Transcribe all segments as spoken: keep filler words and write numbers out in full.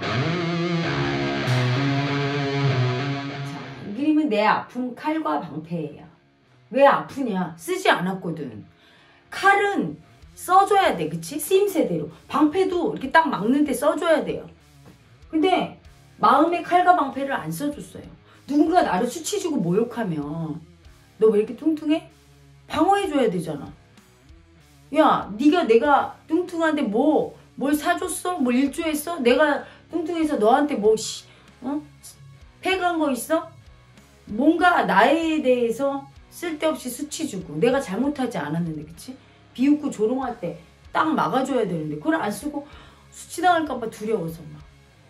자, 이 그림은 내 아픈 칼과 방패예요. 왜 아프냐? 쓰지 않았거든. 칼은 써줘야 돼, 그치? 쓰임새대로. 방패도 이렇게 딱 막는데 써줘야 돼요. 근데 마음의 칼과 방패를 안 써줬어요. 누군가 나를 수치 주고 모욕하면 너 왜 이렇게 뚱뚱해? 방어해줘야 되잖아. 야, 네가 내가 뚱뚱한데 뭐, 뭘 사줬어? 뭘 일조했어? 내가 뚱뚱해서 너한테 뭐, 씨, 어? 패간 거 있어? 뭔가 나에 대해서 쓸데없이 수치 주고 내가 잘못하지 않았는데, 그치? 비웃고 조롱할 때 딱 막아줘야 되는데 그걸 안 쓰고 수치당할까봐 두려워서 막.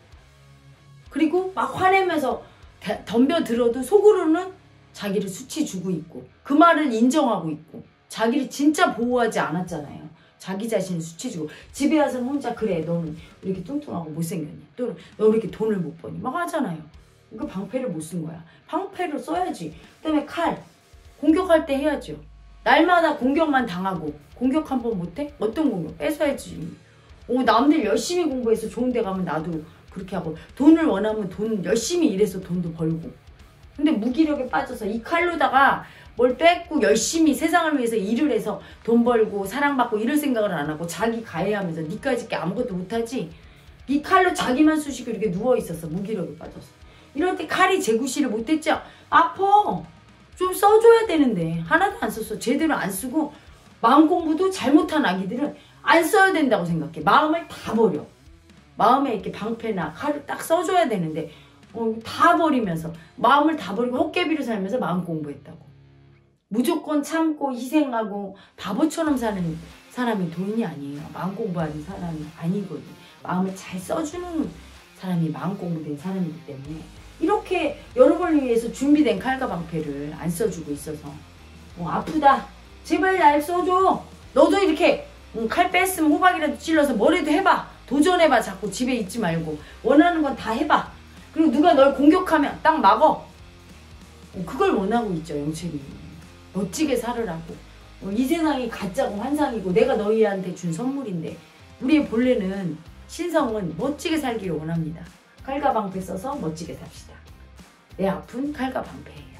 그리고 막 화내면서 대, 덤벼들어도 속으로는 자기를 수치 주고 있고 그 말을 인정하고 있고 자기를 진짜 보호하지 않았잖아요. 자기 자신을 수치 주고 집에 와서는 혼자 그래 너는 왜 이렇게 뚱뚱하고 못생겼니? 또는 너 왜 이렇게 돈을 못 버니? 막 하잖아요. 그 방패를 못 쓴 거야. 방패를 써야지. 그 다음에 칼. 공격할 때 해야죠. 날마다 공격만 당하고 공격 한 번 못해? 어떤 공격? 뺏어야지. 오, 남들 열심히 공부해서 좋은 데 가면 나도 그렇게 하고 돈을 원하면 돈 열심히 일해서 돈도 벌고 근데 무기력에 빠져서 이 칼로다가 뭘 뺏고 열심히 세상을 위해서 일을 해서 돈 벌고 사랑받고 이럴 생각을 안 하고 자기 가해하면서 니까짓 게 아무것도 못하지 이 칼로 자기만 쑤시고 이렇게 누워있었어. 무기력에 빠져서. 이럴 때 칼이 제구실을 못했죠? 아파. 좀 써줘야 되는데 하나도 안 썼어. 제대로 안 쓰고 마음 공부도 잘못한 아기들은 안 써야 된다고 생각해. 마음을 다 버려. 마음에 이렇게 방패나 칼을 딱 써줘야 되는데 어, 다 버리면서 마음을 다 버리고 헛개비로 살면서 마음 공부했다고. 무조건 참고 희생하고 바보처럼 사는 사람이 도인이 아니에요. 마음 공부하는 사람이 아니거든. 마음을 잘 써주는 사람이 마음 공부된 사람이기 때문에 이렇게 여러분을 위해서 준비된 칼과 방패를 안 써주고 있어서 어, 아프다. 제발 날 써줘. 너도 이렇게 음, 칼 뺐으면 호박이라도 찔러서 뭐라도 해봐. 도전해봐. 자꾸 집에 있지 말고 원하는 건 다 해봐. 그리고 누가 널 공격하면 딱 막어. 어, 그걸 원하고 있죠. 영채님. 멋지게 살으라고. 어, 이 세상이 가짜고 환상이고 내가 너희한테 준 선물인데 우리의 본래는 신성은 멋지게 살기를 원합니다. 칼과 방패 써서 멋지게 삽시다. 내 아픈 칼과 방패.